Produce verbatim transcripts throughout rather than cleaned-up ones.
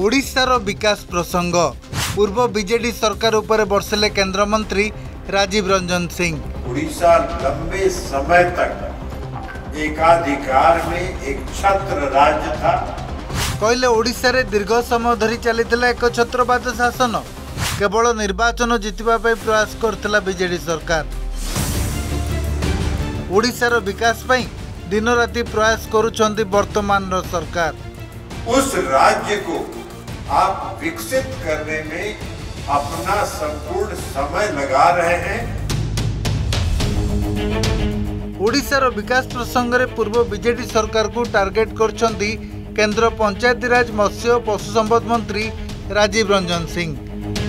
ओडिशार विकास प्रसंग पूर्व बीजेडी सरकार उपर बरसिले केंद्र मंत्री राजीव रंजन सिंह। उड़ीसा लंबे समय तक एकाधिकार में एक छत्र राज्य था। कहले ओडिशा रे दीर्घ समय धरी चलीथिला एक छत्रवाद शासन, केवल निर्वाचन जितबा पई प्रयास करथिला बीजेडी सरकार। ओडिशार विकास पई दिन राति प्रयास करुछंती वर्तमान सरकार। उस राज्य को आप विकसित करने में अपना संपूर्ण समय लगा रहे हैं। ओडिशार विकास प्रसंग रे पूर्व बीजेडी सरकार को टार्गेट करछंती केंद्र पंचायत राज मत्स्य और पशु संपद मंत्री राजीव रंजन सिंह।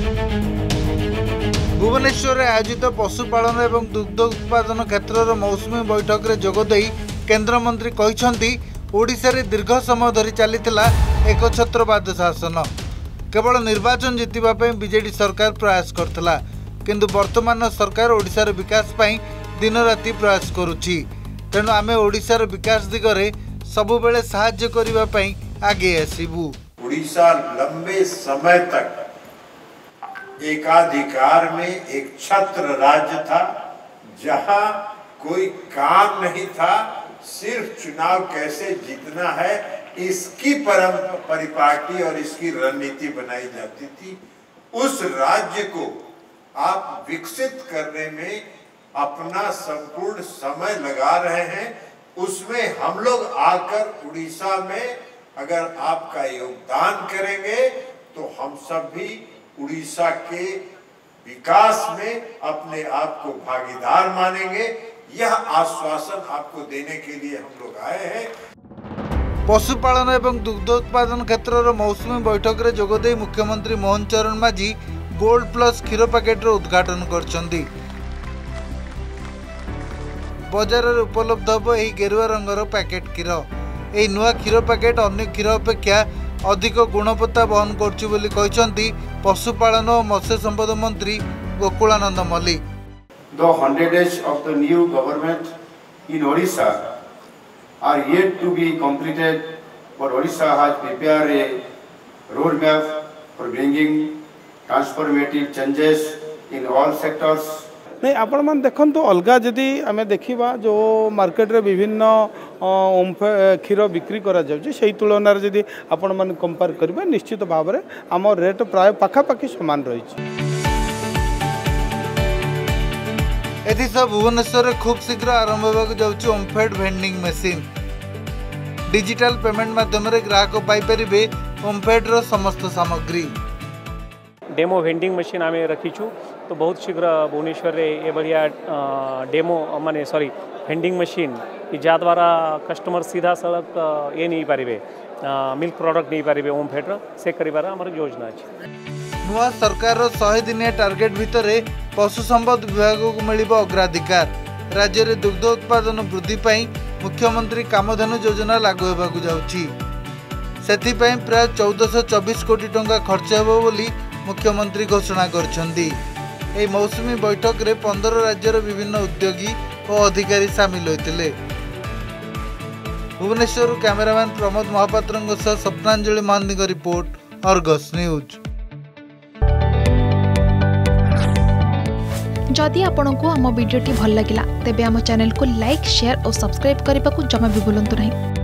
भुवनेश्वर में आयोजित पशुपालन एवं दुग्ध उत्पादन क्षेत्र मौसुमी बैठक में जोगदे केंद्र मंत्री कहते ओडिशा रे दीर्घ समय धरी चलीथिला एक छत्रवाद शासन, केवल निर्वाचन जितबा पई बीजेडी सरकार प्रयास करथिला, किंतु वर्तमान सरकार ओडिशार विकास पई दिन राति प्रयास करुछि। तेणु आमे ओडिशार विकास दिगरे सबु बेले सहाय्य करिबा पई आगे आसीबू। ओडिशा लंबे समय तक एकाधिकार में एक छत्र राज्य था, जहां कोई काम नहीं था, सिर्फ चुनाव कैसे जीतना है इसकी परम परिपाटी और इसकी रणनीति बनाई जाती थी। उस राज्य को आप विकसित करने में अपना संपूर्ण समय लगा रहे हैं। उसमें हम लोग आकर उड़ीसा में अगर आपका योगदान करेंगे तो हम सब भी उड़ीसा के विकास में अपने आप को भागीदार मानेंगे। यह आश्वासन आपको देने के लिए हम लोग आए हैं। पशुपालन एवं दुग्ध उत्पादन क्षेत्र मौसुमी बैठक में जोगदे मुख्यमंत्री मोहन चरण माझी गोल्ड प्लस क्षीर पैकेट उद्घाटन करछंती। बाजार में उपलब्ध हो यह गेरुआ रंगर पैकेट क्षीर। यह नुआ क्षीर पैकेट अन्य क्षीर अपेक्षा अधिक गुणवत्ता बहन करछि बोली कहछंती पशुपालन और मत्स्य संपद मंत्री Gokulanand Mallik. The hundred days of the new government in Odisha are yet to be completed, but Odisha has prepared a roadmap for bringing transformative changes in all sectors. नहीं आपण मान देखन तो अलगा जदि आमे देखिबा जो मार्केट रे विभिन्न क्षीर बिक्री करा जाउछि सेही तुलना रे जदि आपण मान कंपेयर करबा निश्चित भाव रे हम रेट प्राय पाखा पाखी समान रहिछि। एथिसब भुवनेश्वर खूब शीघ्र आरंभ होगा जाउछि OMFED vending machine. Digital payment माध्यम रे ग्राहक पाई परिबे ओमफेड रो समस्त सामग्री। डेमो वेंडिंग मशीन आमे रखीछु, तो बहुत शीघ्र भुवनेश्वर रे ए बढ़िया डेमो माने सॉरी वेंडिंग मशीन जा द्वारा कस्टमर सीधा सड़क ये नहीं पारिबे मिल्क प्रोडक्ट नहीं पारिबे ओमफेड रो से करिबार हमर योजना अछि। नुआ सरकार सौ दिनिया टार्गेट भितर पशु संपद विभाग को मिलिबो अग्राधिकार। राज्य में दुग्ध उत्पादन वृद्धि पाई मुख्यमंत्री कामधेनु योजना लागू होबाकू जाउछि। सेथिपाई प्राय चौदह सौ चौबीस कोटी टंका खर्च हेबो बोली मुख्यमंत्री घोषणा करछंती। एही मौसुमी बैठक रे पंद्रह राज्यर विभिन्न उद्योगी और अधिकारी सामिल होइतिले। भुवनेश्वर कैमरामैन प्रमोद महापात्र सह Swapnanjali Mohanty report, Argus news. जदि आपंक आम भिडी भल लगा तेब आम चैनल को लाइक, शेयर और सब्सक्राइब करने को जमा भी भूलु नहीं।